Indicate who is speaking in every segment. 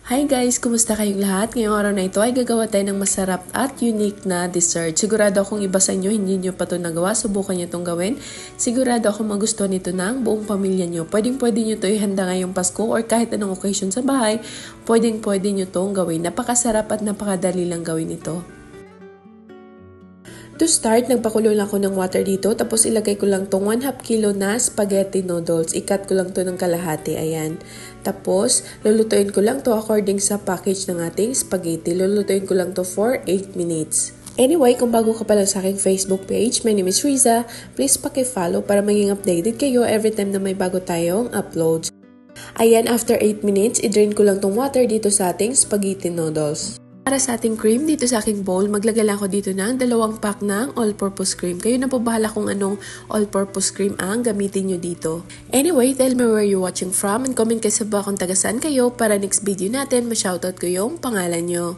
Speaker 1: Hi guys! Kumusta kayong lahat? Ngayong araw na ito ay gagawa tayo ng masarap at unique na dessert. Sigurado akong iba sa inyo, hindi nyo pa ito nagawa. Subukan nyo itong gawin. Sigurado akong magustuhan nito ng buong pamilya nyo. Pwedeng-pwede nyo ito ihanda ngayong Pasko or kahit anong occasion sa bahay. Pwedeng-pwede nyo itong gawin. Napakasarap at napakadali lang gawin ito. To start, nagpakulo lang ako ng water dito. Tapos ilagay ko lang tong 1/2 kilo na spaghetti noodles. I-cut ko lang to ng kalahati. Ayan. Tapos, lulutuin ko lang to according sa package ng ating spaghetti. Lulutuin ko lang to for 8 minutes. Anyway, kung bago ka pa lang sa aking Facebook page, my name is Riza. Please paki-follow para maging updated kayo every time na may bago tayong uploads. Ayan, after 8 minutes, i-drain ko lang tong water dito sa ating spaghetti noodles. Para sa ating cream, dito sa aking bowl, maglagay lang ako dito ng 2 pack ng all-purpose cream. Kayo na po bahala kung anong all-purpose cream ang gamitin nyo dito. Anyway, tell me where you're watching from and comment kayo sa baba kung taga saan kayo para next video natin ma-shoutout ko yung pangalan nyo.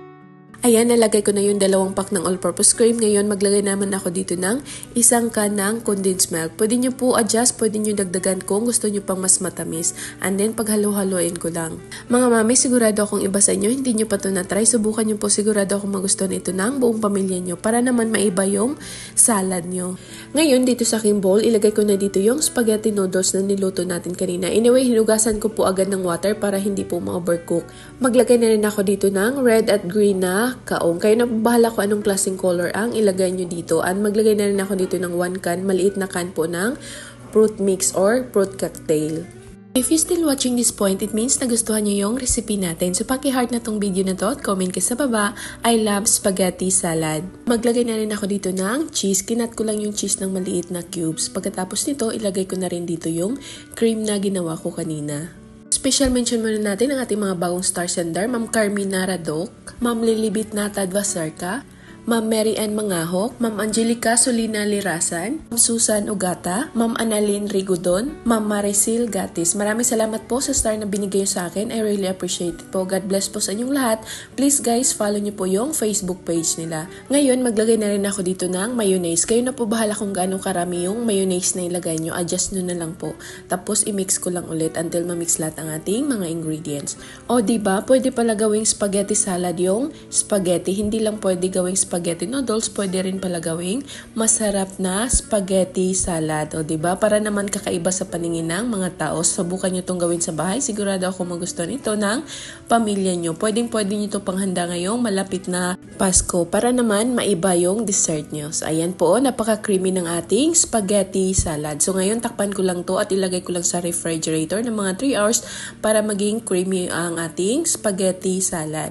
Speaker 1: Ayan, nalagay ko na yung 2 pack ng all-purpose cream. Ngayon, maglagay naman ako dito ng 1 can ng condensed milk. Pwede nyo po adjust, pwede nyo dagdagan kung gusto nyo pang mas matamis. And then, paghalo-haloin ko lang. Mga mami, sigurado akong iba sa inyo, hindi nyo pa ito na-try. Subukan nyo po, sigurado akong magustuhan ito ng buong pamilya nyo para naman maiba yung salad nyo. Ngayon, dito sa aking bowl, ilagay ko na dito yung spaghetti noodles na niluto natin kanina. Anyway, hinugasan ko po agad ng water para hindi po ma-overcook. Maglagay na rin ako dito ng red at green na kaong. Kayo na bahala ko anong klaseng color ang ilagay nyo dito. At maglagay na rin ako dito ng 1 can, maliit na can po ng fruit mix or fruit cocktail. If you're still watching this point, it means nagustuhan nyo yung recipe natin. So paki-heart na tong video na to at comment kayo sa baba. I love spaghetti salad. Maglagay na rin ako dito ng cheese. Kinat ko lang yung cheese ng maliit na cubes. Pagkatapos nito, ilagay ko na rin dito yung cream na ginawa ko kanina. Special mention muna natin ang ating mga bagong star sender, Ma'am Carmina Radok, Ma'am Lilibit Nata Dwasarka, Ma'am Mary Ann Mangahok, Ma'am Angelica Solina Lirasan, Ma'am Susan Ugata, Ma'am Annalyn Rigodon, Ma'am Maricel Gatis. Maraming salamat po sa star na binigay sa akin. I really appreciate it po. God bless po sa inyong lahat. Please guys, follow niyo po yung Facebook page nila. Ngayon, maglagay na rin ako dito ng mayonnaise. Kayo na po bahala kung gaano karami yung mayonnaise na ilagay nyo. Adjust nyo na lang po. Tapos, i-mix ko lang ulit until ma-mix lahat ang ating mga ingredients. O, diba? Pwede pala gawing spaghetti salad yung spaghetti. Hindi lang pwede gawing spaghetti noodles, pwede rin pala gawing masarap na spaghetti salad. O, diba? Para naman kakaiba sa paningin ng mga tao. Subukan nyo itong gawin sa bahay. Sigurado ako magustuhan ito ng pamilya nyo. Pwede nyo ito panghanda ngayong malapit na Pasko para naman maiba yung dessert nyo. So, ayan po, napaka-creamy ng ating spaghetti salad. So, ngayon takpan ko lang to at ilagay ko lang sa refrigerator ng mga 3 hours para maging creamy ang ating spaghetti salad.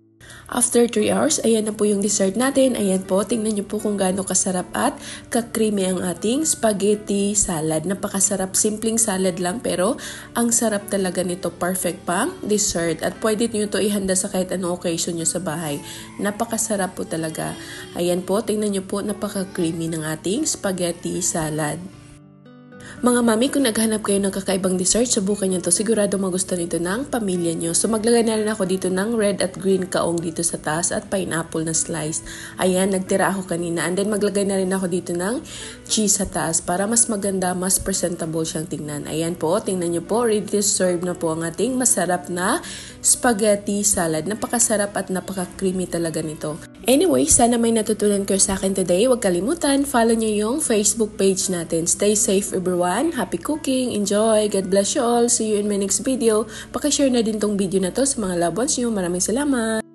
Speaker 1: After 3 hours, ayan na po yung dessert natin. Ayan po, tingnan nyo po kung gaano kasarap at ka-creamy ang ating spaghetti salad. Napakasarap, simpleng salad lang pero ang sarap talaga nito. Perfect pang dessert at pwede nyo ito ihanda sa kahit anong occasion nyo sa bahay. Napakasarap po talaga. Ayan po, tingnan nyo po, napaka-creamy ng ating spaghetti salad. Mga mami, kung naghanap kayo ng kakaibang dessert, subukan nyo to. Sigurado magustuhan nito ng pamilya nyo. So maglagay na rin ako dito ng red at green kaong dito sa taas at pineapple na slice. Ayan, nagtira ako kanina. And then maglagay na rin ako dito ng cheese sa taas para mas maganda, mas presentable siyang tingnan. Ayan po, tingnan nyo po, ready to serve na po ang ating masarap na spaghetti salad. Napakasarap at napaka-creamy talaga nito. Anyway, sana may natutunan kayo sa akin today. Huwag kalimutan, follow nyo yung Facebook page natin. Stay safe everyone. Happy cooking. Enjoy. God bless you all. See you in my next video. Paki-share na din tong video na to sa mga loved ones nyo. Maraming salamat.